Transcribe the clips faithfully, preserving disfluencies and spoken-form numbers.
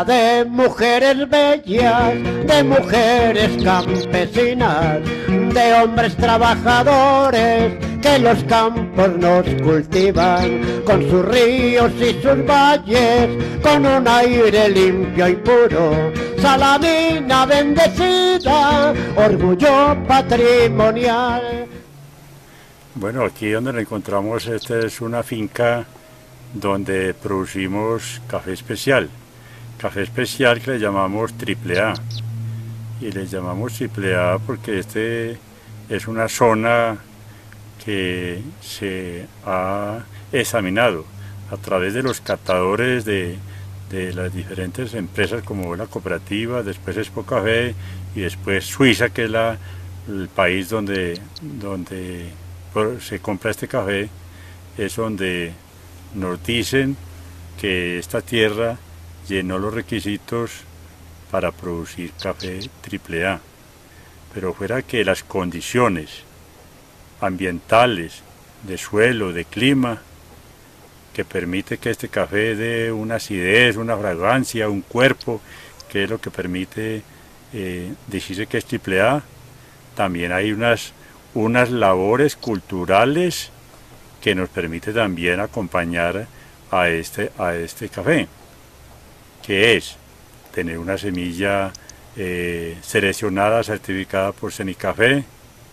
llena de mujeres bellas, de mujeres campesinas, de hombres trabajadores que los campos nos cultivan, con sus ríos y sus valles, con un aire limpio y puro. Salamina bendecida, orgullo patrimonial. Bueno, aquí donde nos encontramos, esta es una finca donde producimos café especial. Café especial que le llamamos triple A. Y le llamamos triple A porque este es una zona que se ha examinado a través de los catadores de, de las diferentes empresas como la cooperativa, después Expo Café y después Suiza, que es la, el país donde, donde se compra este café, es donde nos dicen que esta tierra llenó los requisitos para producir café triple A. Pero fuera que las condiciones ambientales, de suelo, de clima, que permite que este café dé una acidez, una fragancia, un cuerpo, que es lo que permite eh, decirse que es triple A. También hay unas, unas labores culturales que nos permite también acompañar a este, a este café, que es tener una semilla eh, seleccionada, certificada por Senicafé,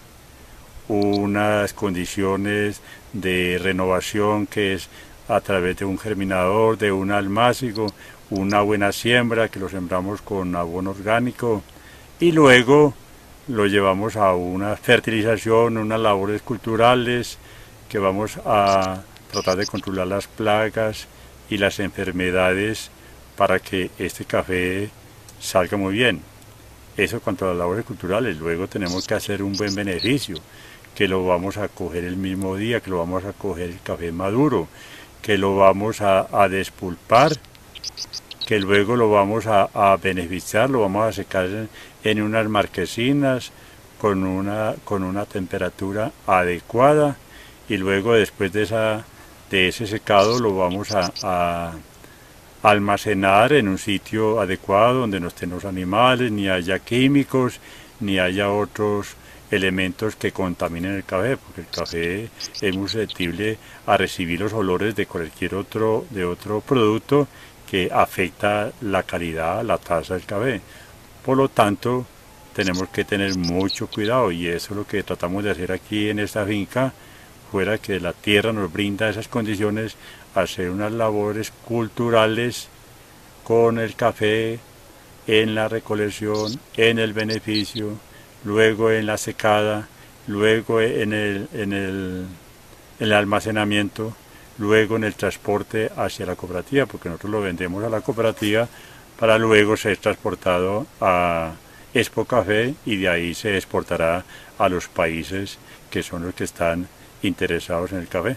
unas condiciones de renovación que es a través de un germinador, de un almácigo, una buena siembra que lo sembramos con abono orgánico y luego lo llevamos a una fertilización, unas labores culturales que vamos a tratar de controlar las plagas y las enfermedades para que este café salga muy bien. Eso cuanto a las labores culturales. Luego tenemos que hacer un buen beneficio, que lo vamos a coger el mismo día, que lo vamos a coger el café maduro, que lo vamos a, a despulpar, que luego lo vamos a, a beneficiar, lo vamos a secar en, en unas marquesinas con una, con una temperatura adecuada y luego después de, esa, de ese secado lo vamos a, a almacenar en un sitio adecuado donde no estén los animales, ni haya químicos, ni haya otros elementos que contaminen el café, porque el café es muy susceptible a recibir los olores de cualquier otro, de otro producto que afecta la calidad, la taza del café. Por lo tanto, tenemos que tener mucho cuidado y eso es lo que tratamos de hacer aquí en esta finca, fuera que la tierra nos brinda esas condiciones, hacer unas labores culturales con el café en la recolección, en el beneficio, luego en la secada, luego en el, en el, en el almacenamiento, luego en el transporte hacia la cooperativa, porque nosotros lo vendemos a la cooperativa para luego ser transportado a Expo Café y de ahí se exportará a los países que son los que están interesados en el café.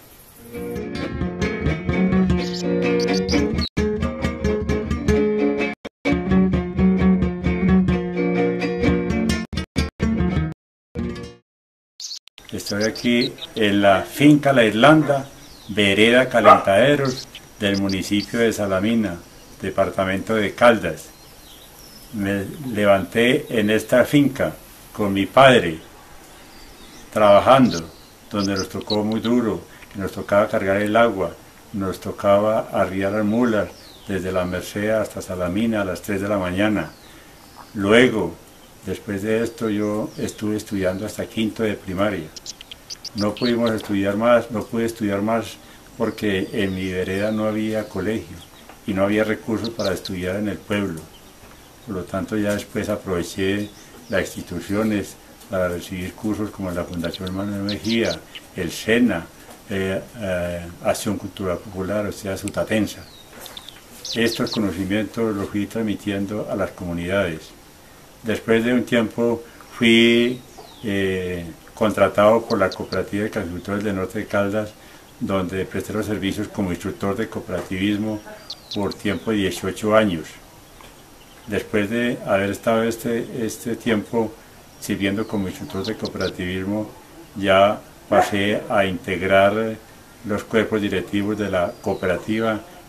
Estoy aquí en la finca La Irlanda, vereda Calentaderos, del municipio de Salamina, departamento de Caldas. Me levanté en esta finca con mi padre, trabajando, donde nos tocó muy duro, que nos tocaba cargar el agua, nos tocaba arriar las mulas desde la Merced hasta Salamina a las tres de la mañana. Luego, después de esto, yo estuve estudiando hasta quinto de primaria. No pudimos estudiar más, no pude estudiar más porque en mi vereda no había colegio y no había recursos para estudiar en el pueblo. Por lo tanto, ya después aproveché las instituciones para recibir cursos como la Fundación Manuel Mejía, el SENA, eh, eh, Acción Cultural Popular, o sea, Sutatensa. Estos conocimientos los fui transmitiendo a las comunidades. Después de un tiempo fui eh, contratado por la Cooperativa de Caficultores del Norte de Caldas, donde presté los servicios como instructor de cooperativismo por tiempo de dieciocho años. Después de haber estado este, este tiempo sirviendo como instructor de cooperativismo, ya pasé a integrar los cuerpos directivos de la cooperativa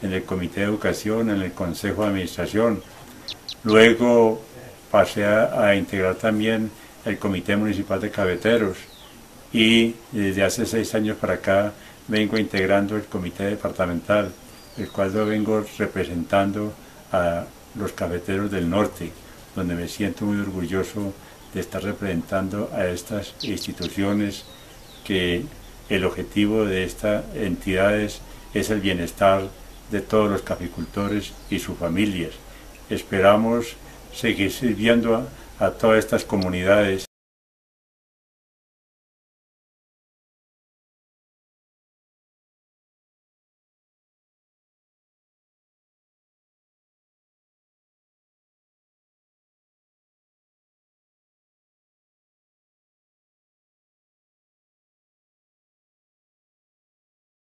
en el Comité de Educación, en el Consejo de Administración. Luego pasé a, a integrar también el Comité Municipal de Cafeteros y desde hace seis años para acá vengo integrando el Comité Departamental, el cual lo vengo representando a los cafeteros del norte, donde me siento muy orgulloso de estar representando a estas instituciones, que el objetivo de estas entidades es el bienestar de todos los caficultores y sus familias. Esperamos seguir sirviendo a, a todas estas comunidades